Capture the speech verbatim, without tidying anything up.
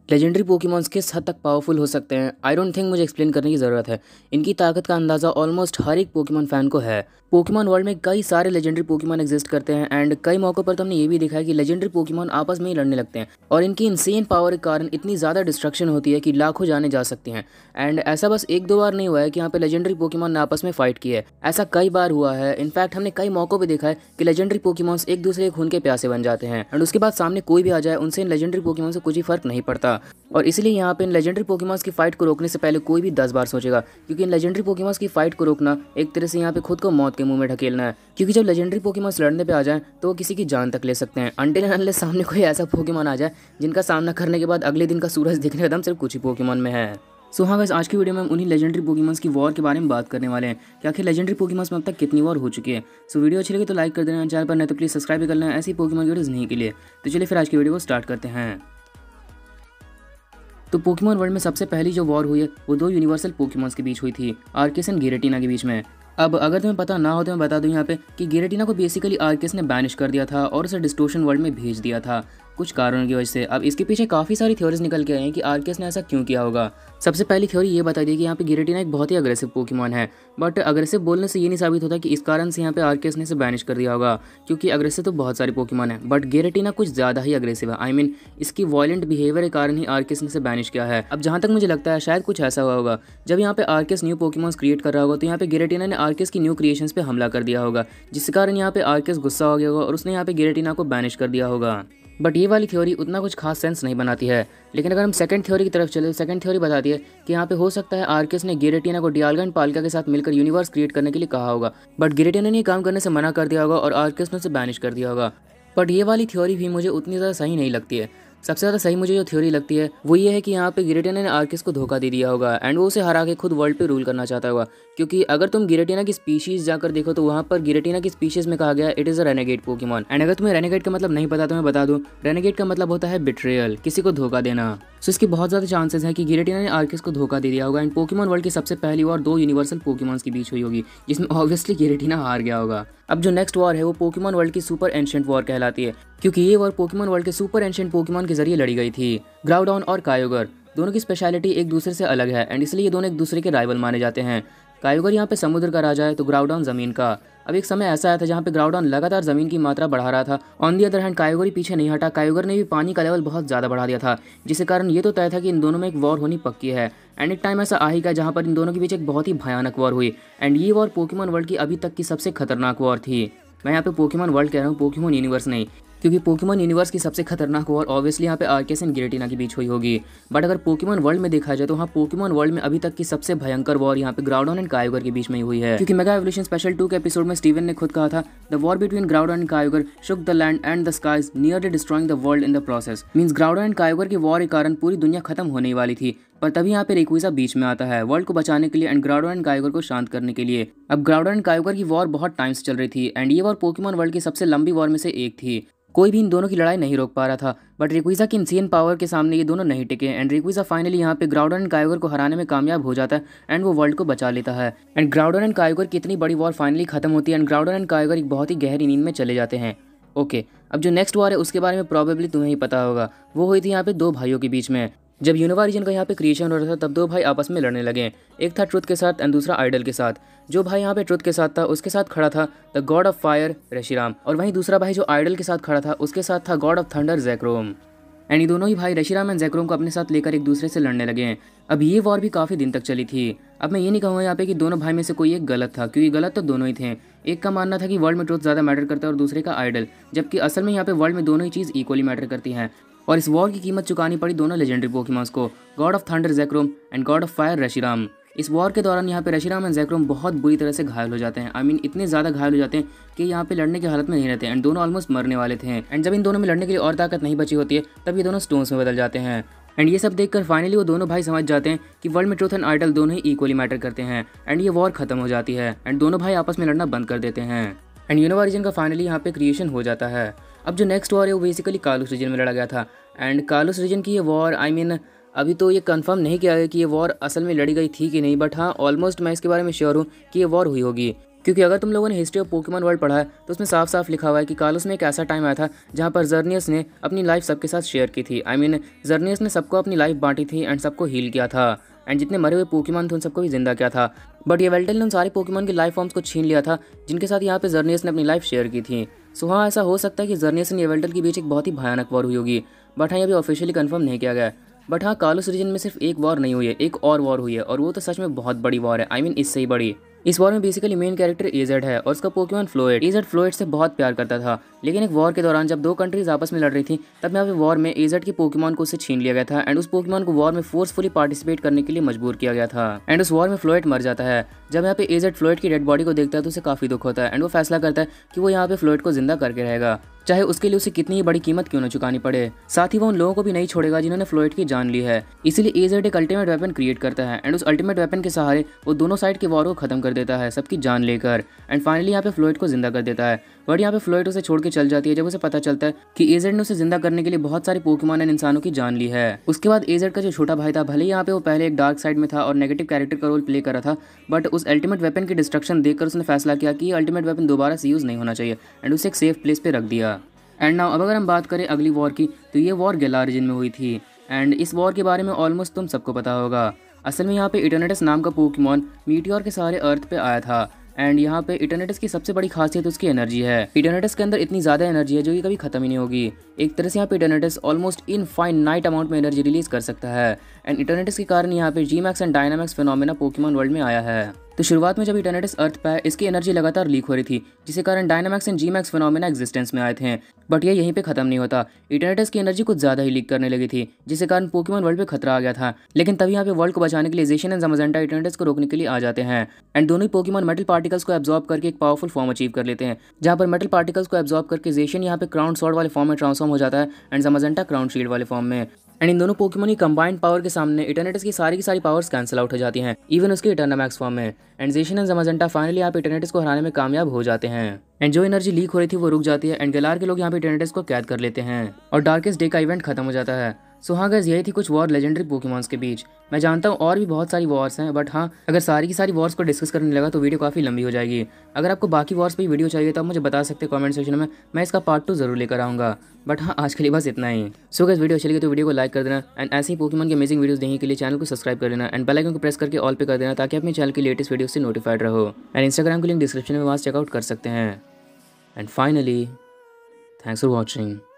Legendary Pokémons किस हद तक पावरफुल हो सकते हैं, आई डोंट थिंक मुझे एक्सप्लेन करने की ज़रूरत है। इनकी ताकत का अंदाज़ा ऑलमोस्ट हर एक पोकेमॉन फैन को है। पोकेमॉन वर्ल्ड में कई सारे लेजेंडरी पोकेमॉन एग्जिस्ट करते हैं एंड कई मौक़ों पर तो हमने ये भी देखा है कि लेजेंडरी पोकेमॉन आपस में ही लड़ने लगते हैं और इनकी इंसेन पावर के कारण इतनी ज़्यादा डिस्ट्रक्शन होती है कि लाखों जाने जा सकती हैं। एंड ऐसा बस एक दो बार नहीं हुआ है कि यहाँ पे लेजेंडरी पोकेमॉन ने आपस में फाइट की है, ऐसा कई बार हुआ है। इनफैक्ट हमने कई मौक़ों पर देखा है कि लेजेंडरी पोकेमॉन्स एक दूसरे के खून के प्यासे बन जाते हैं एंड उसके बाद सामने कोई भी आ जाए उनसे इन लेजेंडरी पोकेमॉन से कुछ ही फर्क नहीं पड़ता। और इसलिए यहाँ पे इन लेजेंडरी पोकेमॉन्स की फाइट को रोकने से पहले कोई भी दस बार सोचेगा, क्योंकि इन लेजेंडरी पोकेमॉन्स की फाइट को रोकना एक तरह से यहाँ पे खुद को मौत के मुंह में ढकेलना है। क्योंकि जब लेजेंडरी पोकेमॉन्स लड़ने पे आ जाएं तो वो किसी की जान तक ले सकते हैं, अनटिल एंड अनलेस सामने कोई ऐसा पोकेमॉन आ जाए जिनका सामना करने के बाद अगले दिन का सूरज दिखने का दम सिर्फ कुछ ही पोकेमॉन में है। सो हाँ गाइस, आज की वीडियो में हम उन्हीं लेजेंडरी पोकेमॉन्स की वॉर के बारे में बात करने वाले हैं कि आखिर लेजेंडरी पोकेमॉन्स में अब तक कितनी वॉर हो चुकी है। सो वीडियो अच्छी लगी तो लाइक कर देना, चैनल पर नहीं तो प्लीज सब्सक्राइब भी कर लेना ऐसी पोकेमॉन वीडियोस नहीं के लिए। तो चलिए फिर आज की वीडियो को स्टार्ट करते हैं। तो पोकेमॉन वर्ल्ड में सबसे पहली जो वॉर हुई है वो दो यूनिवर्सल पोकेमॉन्स के बीच हुई थी, आर्किस एंड गिरेटिना के बीच में। अब अगर तुम्हें पता ना हो तो मैं बता दूं यहाँ पे कि गिरेटिना को बेसिकली आर्किस ने बैनिश कर दिया था और उसे डिस्टोर्शन वर्ल्ड में भेज दिया था कुछ कारणों की वजह से। अब इसके पीछे काफ़ी सारी थ्योरीज निकल के आई हैं कि आर्किस ने ऐसा क्यों किया होगा। सबसे पहली थ्योरी ये बता दी कि यहाँ पे गिरेटिना एक बहुत ही अग्रेसिव पोकेमॉन है, बट अग्रेसिव बोलने से ये नहीं साबित होता कि इस कारण से यहाँ पे आर्किस ने इसे बैनिश कर दिया होगा, क्योंकि अग्रेसिव तो बहुत सारे पोकेमॉन है बट गिरेटिना कुछ ज़्यादा ही अग्रेसिव है। आई I मीन mean, इसकी वॉयलेंट बिहेवियर के कारण ही आर्किस ने इसे बैनिश किया है। अब जहाँ तक मुझे लगता है शायद कुछ ऐसा हुआ होगा, जब यहाँ पे आर्किस न्यू पोकेमॉन्स क्रिएट कर रहा होगा तो यहाँ पे गिरेटिना ने आर्किस की न्यू क्रिएशंस पे हमला कर दिया होगा, जिस कारण यहाँ पे आर्किस गुस्सा हो गया होगा और उसने यहाँ पे गिरेटिना को बैनिश कर दिया होगा। बट ये वाली थ्योरी उतना कुछ खास सेंस नहीं बनाती है। लेकिन अगर हम सेकंड थ्योरी की तरफ चले तो सेकंड थ्योरी बताती है कि यहाँ पे हो सकता है आर्किस ने गिरेटिना को डियाल्गा एंड पाल्का के साथ मिलकर यूनिवर्स क्रिएट करने के लिए कहा होगा, बट गिरेटिना ने काम करने से मना कर दिया होगा और आर्किस ने उसे बैनिश कर दिया होगा। बट ये वाली थ्योरी भी मुझे उतनी ज़्यादा सही नहीं लगती है। सबसे ज़्यादा सही मुझे जो थ्योरी लगती है वो ये है कि यहाँ पे गिरेटिना ने आर्किस को धोखा दे दिया होगा एंड वो उसे हरा के खुद वर्ल्ड पे रूल करना चाहता होगा। क्योंकि अगर तुम गिरेटिना की स्पीशीज़ जाकर देखो तो वहाँ पर गिरेटिना की स्पीशीज़ में कहा गया it is a renegade Pokemon. And अगर तुम्हें रेनेगेड का मतलब नहीं पता तो मैं बता दूँ, रेनेगेड का मतलब होता है बिट्रेयल, किसी को धोखा देना। सो इसकी बहुत ज़्यादा चांसेस है कि गिरेटिना ने आर्किस को धोखा दे दिया होगा एंड पोकेमॉन वर्ल्ड की सबसे पहली वॉर दो यूनिवर्सल पोकेमॉन्स के बीच हुई होगी, जिसमें ऑब्वियसली गिरेटिना हार गया होगा। अब जो नेक्स्ट वॉर है वो पोकेमॉन वर्ल्ड की सुपर एंशिएंट वॉर कहलाती है, क्योंकि ये वॉर पोकेमॉन वर्ल्ड के सुपर एंशिएंट पोकेमॉन के जरिए लड़ी गई थी। ग्राउडॉन और कायोगर दोनों की स्पेशलिटी एक दूसरे से अलग है एंड इसलिए ये दोनों एक दूसरे के राइवल माने जाते हैं। कायोगर यहाँ पे समुद्र का राजा है तो ग्राउडॉन जमीन का। अब एक समय ऐसा आया था जहाँ पे ग्राउडॉन लगातार जमीन की मात्रा बढ़ा रहा था। On the other hand Kyogre ही पीछे नहीं हटा, कायोगर ने भी पानी का लेवल बहुत ज़्यादा बढ़ा दिया था, जिसके कारण ये तो तय था कि इन दोनों में एक वॉर होनी पक्की है। एंड एक टाइम ऐसा आ ही गया जहाँ पर इन दोनों के बीच एक बहुत ही भयानक वॉर हुई एंड ये वॉर पोकेमॉन वर्ल्ड की अभी तक की सबसे खतरनाक वॉर थी। मैं यहाँ पे पोकेमॉन वर्ल्ड कह रहा हूँ, पोकेमॉन यूनिवर्स नहीं, क्योंकि पोकेमॉन यूनिवर्स की सबसे खतरनाक वॉर ऑब्वियसली यहाँ पे आर्किस एंड गिरेटिना के बीच हुई होगी। बट अगर पोकेमॉन वर्ल्ड में देखा जाए तो हाँ, पोकेमॉन वर्ल्ड में अभी तक की सबसे भयंकर वॉर यहाँ पे ग्राउडॉन एंड कायोगर के बीच में ही हुई है। क्योंकि मेगा एवोल्यूशन स्पेशल टू के एपिसोड में स्टीवन ने खुद कहा था, the war between Groudon and Kyogre shook the land and the skies nearly destroying the world in the process. Means Groudon and Kyogre की वॉर के कारण पूरी दुनिया खत्म होने वाली थी, पर तभी यहाँ पे रेक्विज़ा बीच में आता है वर्ल्ड को बचाने के लिए एंड ग्राउडॉन एंड कायोगर को शांत करने के लिए। अब ग्राउडॉन एंड कायोगर की वॉर बहुत टाइम से चल रही थी एंड ये वॉर पोकेमॉन वर्ल्ड की सबसे लंबी वॉर में से एक थी। कोई भी इन दोनों की लड़ाई नहीं रोक पा रहा था, बट रेक्विज़ा की इंसेन पावर के सामने ये दोनों नहीं टिके एंड रेक्विज़ा फाइनली यहाँ पे ग्राउडॉन एंड कायोगर को हराने में कामयाब हो जाता है एंड वो वर्ल्ड को बचा लेता है। एंड ग्राउडॉन एंड कायोगर की इतनी बड़ी वॉर फाइनली खत्म होती है एंड ग्राउडॉन एंड कायोगर एक बहुत ही गहरी नींद में चले जाते हैं। ओके, अब जो नेक्स्ट वॉर है उसके बारे में प्रॉबेबली तुम्हें ही पता होगा। वो हुई थी यहाँ पे दो भाइयों के बीच में। जब यूनिवा रीजन का यहाँ पे क्रिएशन हो रहा था तब दो भाई आपस में लड़ने लगे। एक था ट्रुथ के साथ एंड दूसरा आइडल के साथ। जो भाई यहाँ पे ट्रुथ के साथ था उसके साथ खड़ा था the god of fire Reshiram, और वहीं दूसरा भाई जो आइडल के साथ खड़ा था उसके साथ था god of thunder Zekrom. And ये दोनों ही भाई रेशिराम एंड जैक्रोम को अपने साथ लेकर एक दूसरे से लड़ने लगे हैं। अब ये वॉर भी काफ़ी दिन तक चली थी। अब मैं ये नहीं कहूँगा यहाँ पे कि दोनों भाई में से कोई एक गलत था, क्योंकि गलत तो दोनों ही थे। एक का मानना था कि वर्ल्ड में ट्रुथ ज़्यादा मैटर करता है और दूसरे का आइडल, जबकि असल में यहाँ पे वर्ल्ड में दोनों ही चीज़ इक्वली मैटर करती हैं। और इस वॉर की कीमत चुकानी पड़ी दोनों लेजेंडरी पोकेमॉन्स को, god of thunder Zekrom and god of fire Reshiram. इस वॉर के दौरान यहाँ पे रेशिराम एंड जैक्रोम बहुत बुरी तरह से घायल हो जाते हैं। आई I मीन mean, इतने ज़्यादा घायल हो जाते हैं कि यहाँ पे लड़ने की हालत में नहीं रहते एंड दोनों ऑलमोस्ट मरने वाले थे। एंड जब इन दोनों में लड़ने के लिए और ताकत नहीं बची होती है तब ये दोनों स्टोन्स में बदल जाते हैं। एंड ये सब देखकर फाइनली वो दोनों भाई समझ जाते हैं कि वर्ल्ड में ट्रुथ एंड आइडल दोनों ही इक्वली मैटर करते हैं एंड ये वॉर खत्म हो जाती है एंड दोनों भाई आपस में लड़ना बंद कर देते हैं एंड यूनिवा रीजन का फाइनली यहाँ पे क्रिएशन हो जाता है। अब जो नेक्स्ट वॉर है वो बेसिकली कालूस रीजन में लड़ा गया था एंड कालूस रीजन की ये वॉर आई मीन अभी तो ये कंफर्म नहीं किया गया कि ये वॉर असल में लड़ी गई थी कि नहीं, बट हाँ ऑलमोस्ट मैं इसके बारे में श्योर हूँ कि ये वॉर हुई होगी। क्योंकि अगर तुम लोगों ने हिस्ट्री ऑफ पोकेमॉन वर्ल्ड पढ़ा है तो उसमें साफ साफ लिखा हुआ है कि कालोस में एक ऐसा टाइम आया था जहाँ पर जर्नियस ने अपनी लाइफ सबके साथ शेयर की थी। आई मीन जर्नियस ने सबको अपनी लाइफ बांटी थी एंड सबको हील किया था एंड जितने मरे हुए पोकेमॉन थे उन सबको भी जिंदा किया था। बट ये वेल्टल ने उन सारे पोकेमॉन की लाइफ फॉर्म्स को छीन लिया था जिनके साथ यहाँ पे जर्नियस ने अपनी लाइफ शेयर की थी। सो हाँ, ऐसा हो सकता है कि जर्नियस एंड येवेल्टल के बीच एक बहुत ही भयानक वॉर हुई होगी, बट हाँ ये अभी ऑफिशियली कंफर्म नहीं किया गया है। बट हाँ, कालोस रीजन में सिर्फ एक वॉर नहीं हुई है, एक और वॉर हुई है और वो तो सच में बहुत बड़ी वॉर है। आई मीन इससे ही बड़ी। इस वॉर में बेसिकली मेन कैरेक्टर एजेड है और उसका पोकेमॉन फ्लोएड। एजेड फ्लोएड से बहुत प्यार करता था, लेकिन एक वॉर के दौरान जब दो कंट्रीज आपस में लड़ रही थी तब यहाँ पे वॉर में एजेड के पोकेमॉन को उससे छीन लिया गया था एंड उस पोकेमॉन को वॉर में फोर्सफुली पार्टिसिपेट करने के लिए मजबूर किया गया था एंड उस वॉर में फ्लोएड मर जाता है। जब यहाँ पे एजेड फ्लोएड की डेड बॉडी को देखता है तो उसे काफी दुख होता है एंड वो फैसला करता है कि वो यहाँ पे फ्लोएड को जिंदा करके रहेगा, चाहे उसके लिए उसे कितनी ही बड़ी कीमत क्यों न चुकानी पड़े। साथ ही वो उन लोगों को भी नहीं छोड़ेगा जिन्होंने फ्लोएड की जान ली है। इसीलिए एजेड एक अल्टीमेट वेपन क्रिएट करता है एंड उस अल्टीमेट वेपन के सहारे वो दोनों साइड के वॉर को खत्म कर देता है, सबकी जान लेकर एंड फाइनली यहाँ पे फ्लोएड को जिंदा कर देता है। बट यहाँ पे फ्लोएड उसे छोड़ के चल जाती है जब उसे पता चलता है कि एजेड ने उसे जिंदा करने के लिए बहुत सारे पोकेमॉन एंड इंसानों की जान ली है। उसके बाद एजेड का जो छोटा भाई था, भले ही यहाँ पे वो पहले एक डार्क साइड में था और नेगेटिव कैरेक्टर का रोल प्ले कर रहा था, बट उस अल्टीमेट वेपन की डिस्ट्रक्शन देखकर उसने फैसला किया कि ये अल्टीमेट वेपन दोबारा से यूज नहीं होना चाहिए एंड उसे एक सेफ प्लेस पे रख दिया। एंड नाउ अब अगर हम बात करें अगली वॉर की तो ये वॉर गेलार रीजन में हुई थी एंड इस वॉर के बारे में ऑलमोस्ट तुम सबको पता होगा। असल में यहाँ पे इटर्नेटस नाम का पोकेमॉन मीटियोर के सहारे अर्थ पे आया था एंड यहाँ पे इटर्नेटस की सबसे बड़ी खासियत उसकी एनर्जी है। इटर्नेटस के अंदर इतनी ज़्यादा एनर्जी है जो कि कभी खत्म ही नहीं होगी। एक तरह से यहाँ पे इटर्नेटस ऑलमोस्ट इनफाइनाइट अमाउंट में एनर्जी रिलीज कर सकता है एंड इटर्नेटस के कारण यहाँ पे G max and Dynamax phenomena Pokemon world में आया है। तो शुरुआत में जब इटर्नेटस अर्थ पे आया इसकी एनर्जी लगातार लीक हो रही थी जिसके कारण Dynamax and G max phenomena existence में आए थे, बट ये यहीं पे खत्म नहीं होता। इटर्नेटस की एनर्जी कुछ ज्यादा ही लीक करने लगी थी जिसके कारण पोकेमॉन वर्ल्ड पे खतरा आ गया था। लेकिन तभी यहाँ पे वर्ल्ड को बचाने के लिए ज़ेशियन एंड ज़माज़ेंटा इटर्नेटस को रोकने के लिए आ जाते हैं एंड दोनों ही पोकेमॉन मेटल पार्टिकल्स को एब्जॉर्ब करके एक पावरफुल फॉर्म अचीव कर लेते हैं, जहाँ पर मेटल पार्टिकल्स को एब्जॉर्ब करके ज़ेशियन यहाँ पे क्राउन स्वॉर्ड वाले फॉर्म में ट्रांसफॉर्म हो जाता है एंड ज़माज़ेंटा क्राउन शील्ड वाले फॉर्म में। एंड इन दोनों पोकेमॉन की कंबाइंड पावर के सामने इटर्नेटस की सारी की सारी पावर्स कैंसिल आउट हो जाती हैं, इवन उसके इटर्नामैक्स फॉर्म में। And Zacian and Zamazenta finally यहाँ पे इटर्नेटस को हराने में कामयाब हो जाते हैं एंड जो एनर्जी लीक हो रही थी वो रुक जाती है एंड गेलार के लोग यहाँ पे इटर्नेटस को कैद कर लेते हैं और डार्केस्ट डे का इवेंट खत्म हो जाता है। सो हाँ गाइस, यही थी कुछ वॉर लेजेंडरी पोकेमॉन्स के बीच। मैं जानता हूँ और भी बहुत सारी वॉर्स हैं, बट हाँ अगर सारी की सारी वॉर्स को डिस्कस करने लगा तो वीडियो काफ़ी लंबी हो जाएगी। अगर आपको बाकी वॉर्स पे भी वीडियो चाहिए तो आप मुझे बता सकते हैं कमेंट सेक्शन में, मैं इसका पार्ट टू जरूर लेकर आऊँगा। बट हाँ आज के लिए बस इतना ही। सो गाइस, वीडियो अच्छी लगी तो वीडियो को लाइक कर देना एंड ऐसे ही पोकेमॉन के अमेजिंग वीडियोस देखने के लिए चैनल को सब्सक्राइब कर देना एंड बेल आइकन को प्रेस करके ऑल पे कर देना ताकि अपने चैनल की लेटेस्ट वीडियो से नोटिफाइड रहो। एंड इंस्टाग्राम की लिंक डिस्क्रिप्शन में वहाँ चेकआउट कर सकते हैं। And finally thanks for watching.